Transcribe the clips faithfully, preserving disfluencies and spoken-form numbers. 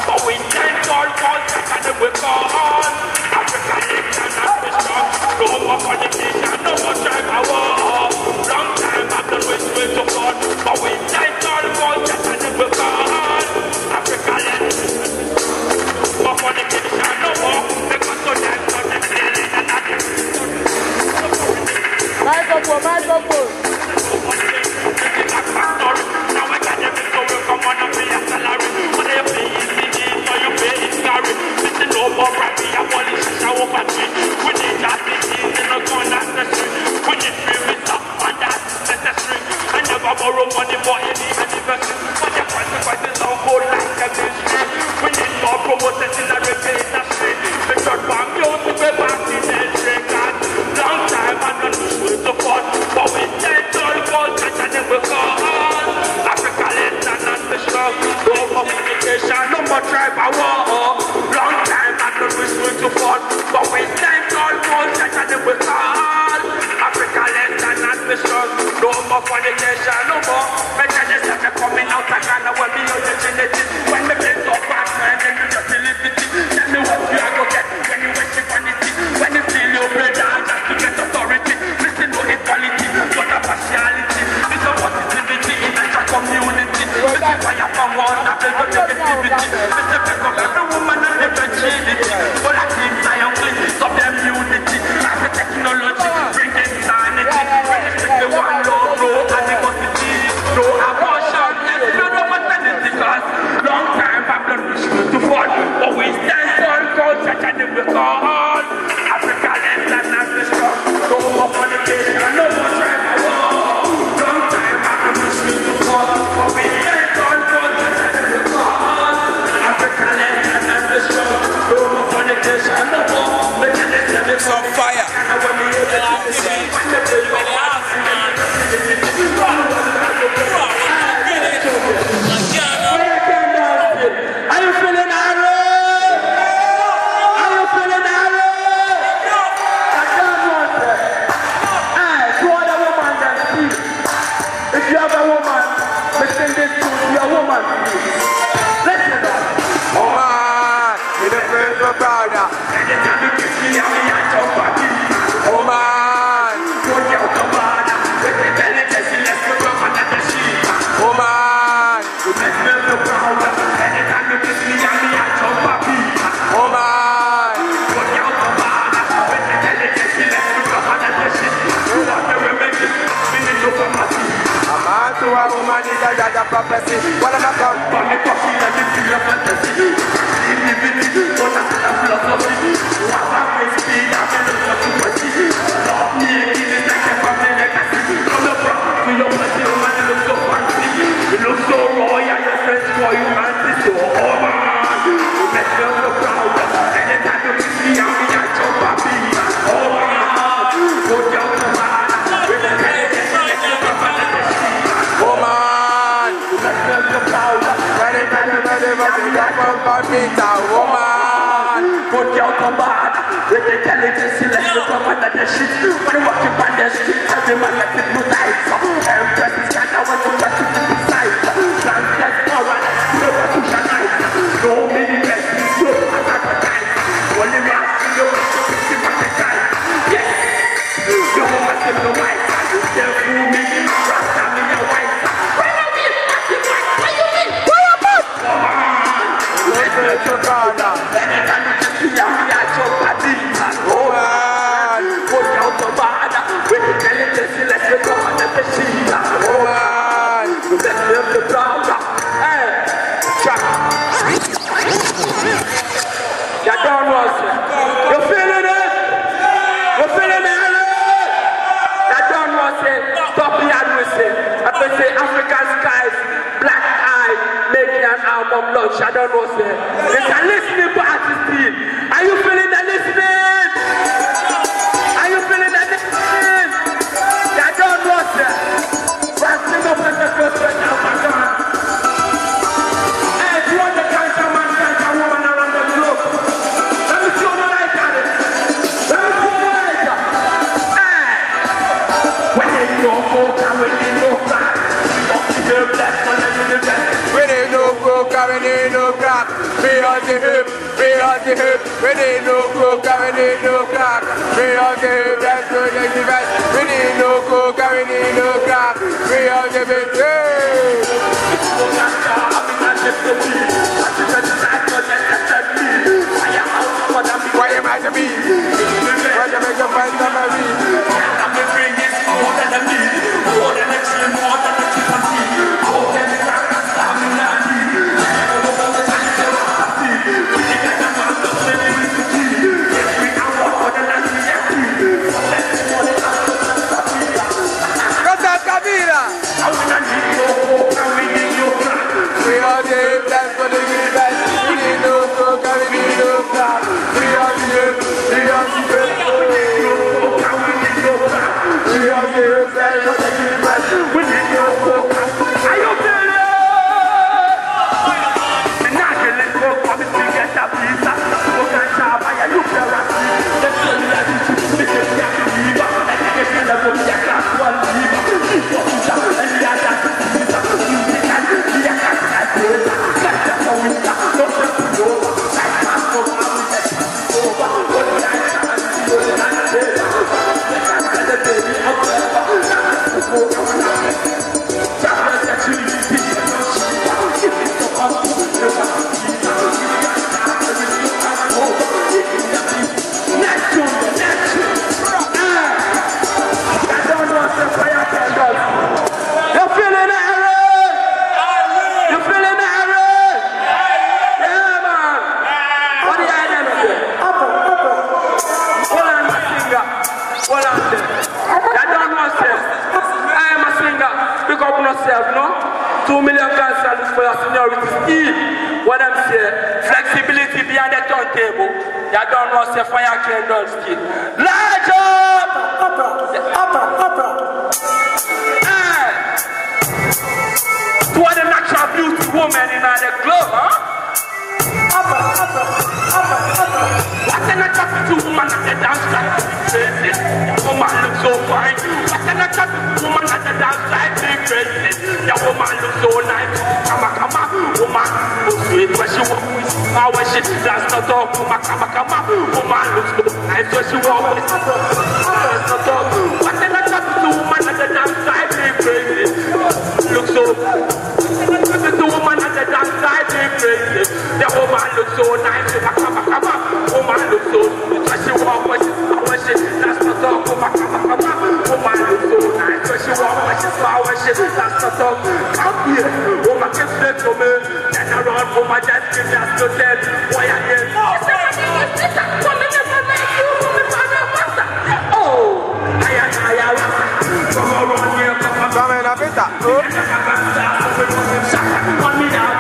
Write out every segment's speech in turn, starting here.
but we stand all for and we call Africa nation and we strong. No more politician, no more tribal war. Long time I've done with we support, but we stand all for and we call Africa nation. No more politician, no more. Because so that's not the feeling and that is. Mic up, mic up. Now I got them so we come on and pay a salary. When they pay easy, so you pay it scary. Listen, no more rapid, I want to show up at me. We need that disease in the gun, that's necessary. We need free visa, and that's necessary. I never borrow money for any anniversary. But the consequences don't go like a mystery. We need more promoters in the repair industry. The third bank music, we're back in the record. Long time, I don't know who to support. But we stand all for such and then we call Africa less and the strong. No more communication, no more tribal war. Long time I don't wish we to fall. But we stand all for such and then we call Africa less and the strong. No more communication, no more. Better than them coming out of Ghana when we are the genetics. When we play so fast, man, then you just liberty. Tell me what you are going to get when you worship vanity. When you steal your bread just to get authority. Listen to equality, but a partiality. This is what is liberty in a community. This is why I found one that there's no negativity. This is because every woman has a fragility. But I think science of them unity. Like the technology, bringing sanity. Respect the one law, no animosity. No abortion, let's build up maternity. Cause long time I've done wish to fall. But we stand for culture and we call Africa less than as the strong. No more fornication, no more tribal war. Long time I've done wish to fall. But we stand for culture and we call Africa less than as the strong. No more fornication, no more. It's on fire. Are you feeling arrow? Are you feeling arrow? I don't want it. Hey, to all the woman that speak. If you have a woman, listen this to your woman. Listen up. Woman, you're the first of brother. Anytime you kiss me, I'm in your body. Woman, Don't you come on. With the belly, let's go up another sheet. woman, You make me feel proud. Anytime you kiss me, I'm in your body. woman, Don't you come on. With the belly, let's go up another sheet. You want the remedy, we need to come at you. a man to a woman is a yada prophecy. What am I called? But the coffee and the feel of fantasy. Divinity, but that's the philosophy. What I may speak, I can look at you, but see. Love me again, it's like a family legacy. Come up to your body, woman, you look so fancy. You look so royal, your friends for you, and this so over. You make me so proud. Anytime you kiss me, I'll be at your baby. Oh, man. Go down to man. With the kind of Woman, you make me so proud. ready, ready, ready, ready, ready, woman. Put your command with intelligence, let's go come under the shit. When you walk on the street, every man that is good eyes. Empress is got I want to touch you to the side. Transgress power, no revolutionise. No mini best, no advertise. Only man in the world to fifty percent time. Yes, you must have the white. Tell you me, Rasta me your white. Where you mean? Where you mean? Where you mean? Woman, let's go brother. Anytime you kiss me, I'm at your body. Woman, Put out the bad. With the intelligence, let's go under the sheet. woman, Let's live the proud. Hey, Chuck. You don't know, sir. You feeling it? You feeling it? You don't know, sir. Stop the ad with it. I say African skies, black eye, making an album launch. I don't know, sir. It's a listening to artist. Are you feeling the listening? Are you feeling the listening? You don't know, sir. Rising up as the first one now, my God. Hey, do you want the cancer man, cancer woman around the globe? Let me show the light at it. Let me show the light. Hey, when they go folk and when they go crack, we don't deserve that one and we deserve that. we need no broke, we need no crap. We on the hip, we on the hip. We need no coke, we need no crack. We on the hip, that's good, that's the best. We need no coke, we need no crack. We on the hip, hey. Why am I to be? Why am I to find somebody? I'm the biggest more than a me. More than a team, more than a team. More than a crack, I'm in that team. We got the man to say we need to keep. We are more than a team. Cosa Camila? We are the that's what they need best. We need no coke, we need no crack. We are the we are the we need no coke, we need no crack. We are the that's what they need best. We need no coke. Are you feeling? The national coke coming to get a pizza. Coke and chapa, you look at us. Let's go to that. We can get the liver. Let's get the book, the class one liver. And the other pizza. Two million cancels for your seniority. E, what I'm saying, flexibility behind the turntable. You don't know say fire candles kid. Large up! Upper, upper, upper. Hey! To the natural beauty woman in the club, huh? Upper, upper, upper, upper. What an attractive woman at the dance like crazy. Woman looks so fine. What an attractive woman at the dance like crazy. The woman looks so nice. Come on, come on. Woman looks sweet when she walks. How when she dance not talk. Come on, come on, come on. Woman looks so nice when she walks. Dance not talk. What an attractive woman at the dance like crazy. Looks so the woman at the dance like crazy. The woman looks so nice. Come on, come on. Woman looks so sweet when she walks. When she dance not talk. Come on, come on, come on. Woman looks so nice when she walks. When she smile, when she dance not talk. Come here. Woman can flip to me. Turn around. Woman just give me a to tell. Why are you? Oh, say my name is Peter. Woman never make you. Woman father master. Oh, I am I am. Come around here. Come in a Peter. Oh. On me now.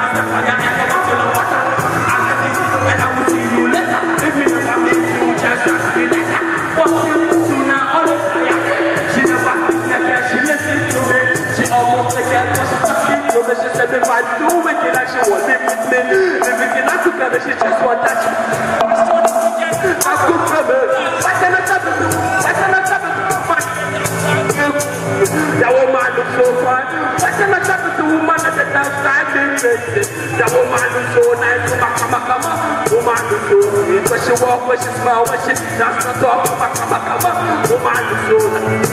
And I will see you later. If you never meet you, just ask me later. What you do now? All the fire. She never never she listens to me. She almost again was talking to me. She said if I do it, like she will live with me. Living not together, she just want that. That's good for me. Why can I tell you? Why can I tell you? That woman looks so fine. Why can I tell you? The woman at the dance like this. That woman looks so nice. Come on, come on, come on. Woman looks so sweet. When she walk, when she smile, when she dance not talk. Come on, come on, come on. Woman looks so nice.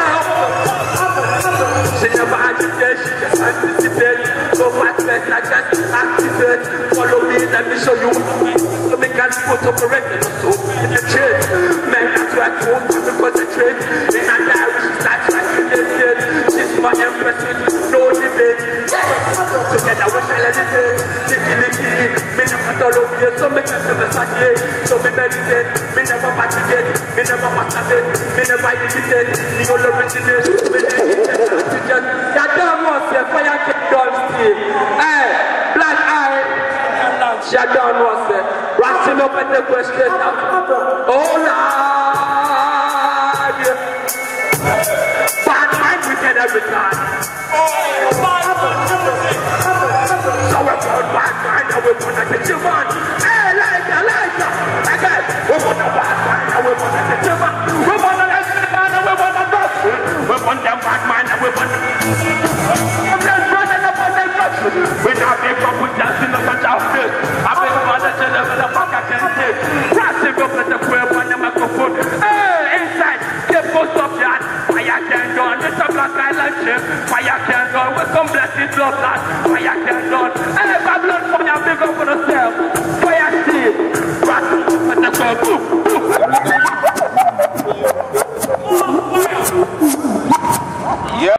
She never agitates, she just anticipates. So much better, I just activate. Follow me, let me show you. So me can put up a record so in the church. Men that's why I told you to concentrate. In a diary, she starts writing this shit. She's my empress with no debate. Together we shall elevate. Dignity, me never tolerate here, so me can never saturate. So me meditate, me never patricate. Me never masturbate, me never imitate. Me all originate, me meditate. You don't know say fire candles still. Hey, black eye. You don't know say. Rusting up at the question now. Oh Lord. Bad mind wicked every time. So we're going bad mind and we're gonna get you man. Hey, like ya, like ya. Again, we're gonna bad mind and we're gonna get you man. We're gonna let you man and we're gonna go. We're gonna bad mind and we're gonna. I'm just running up on that drugs. We're not being from with us in the front of this. I've been the back I can take. Pressing up with the crib on the microphone. Hey, inside, keep post up yard. Fire can go on, Mister Black Island ship. Fire can go with some blessed love that. Fire can go on. Hey, Babylon for your big up for yourself. Fire steam. Pressing up with the crib.